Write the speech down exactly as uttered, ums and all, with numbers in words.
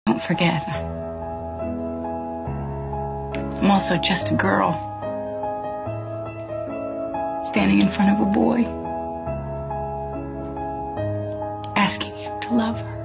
Don't forget, I'm also just a girl standing in front of a boy, asking him to love her.